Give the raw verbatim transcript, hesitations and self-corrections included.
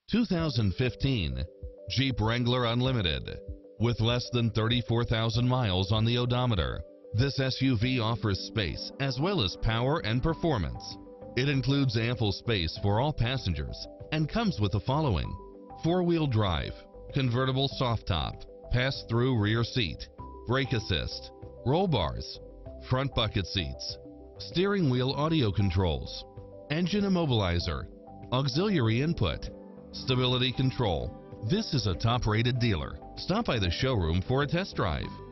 two thousand fifteen Jeep Wrangler Unlimited. With less than thirty-four thousand miles on the odometer, this S U V offers space as well as power and performance. It includes ample space for all passengers and comes with the following: four-wheel drive, convertible soft top, pass-through rear seat, brake assist, roll bars, front bucket seats, steering wheel audio controls, engine immobilizer, auxiliary input, stability control. This is a top-rated dealer. Stop by the showroom for a test drive.